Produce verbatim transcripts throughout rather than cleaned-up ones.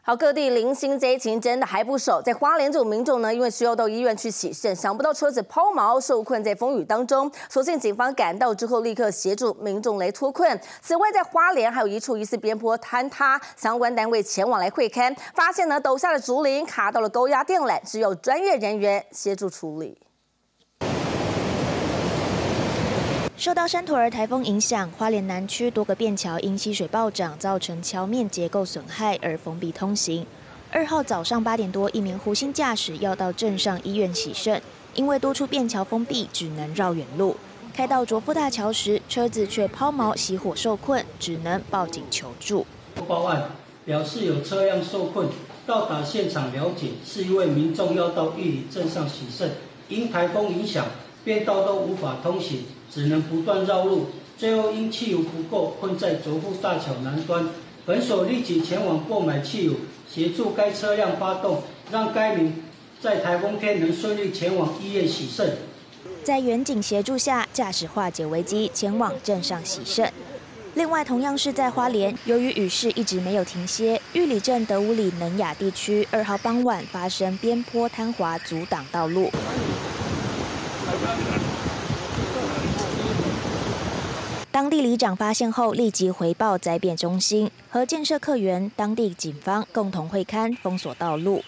好，各地零星灾情真的还不少。在花莲这种民众呢，因为需要到医院去洗肾，想不到车子抛锚，受困在风雨当中。所幸警方赶到之后，立刻协助民众来脱困。此外，在花莲还有一处疑似边坡坍塌，相关单位前往来会勘，发现呢陡下的竹林卡到了高压电缆，只有专业人员协助处理。 受到山图儿台风影响，花莲南区多个便桥因溪水暴涨，造成桥面结构损害而封闭通行。二号早上八点多，一名胡姓驾驶要到镇上医院洗肾，因为多处便桥封闭，只能绕远路。开到卓富大桥时，车子却抛锚熄火受困，只能报警求助。 报案表示有车辆受困，到达现场了解，是一位民众要到玉里镇上洗肾，因台风影响，便道都无法通行。 只能不断绕路，最后因汽油不够，困在卓富大桥南端。本所立即前往购买汽油，协助该车辆发动，让该民在台风天能顺利前往医院洗肾。 在远警协助下，驾驶化解危机，前往镇上洗肾。另外，同样是在花莲，由于雨势一直没有停歇，玉里镇德武里能雅地区二号傍晚发生边坡坍滑，阻挡道路。 当地里长发现后，立即回报灾变中心，和建设客员、当地警方共同会勘封锁道路。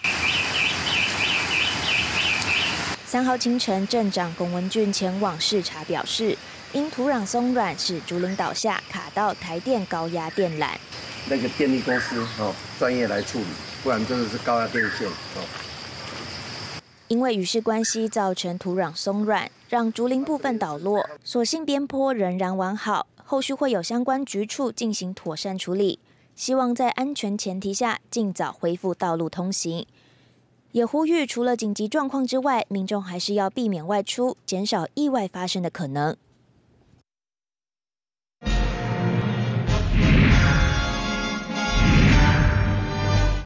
三号清晨，镇长龚文俊前往视察，表示，因土壤松软，使竹林倒下，卡到台电高压电缆。 那个电力公司哦，专业来处理，不然真的是高压电线哦。 因为雨势关系，造成土壤松软，让竹林部分倒落。所幸边坡仍然完好，后续会有相关局处进行妥善处理。希望在安全前提下，尽早恢复道路通行。也呼吁，除了紧急状况之外，民众还是要避免外出，减少意外发生的可能。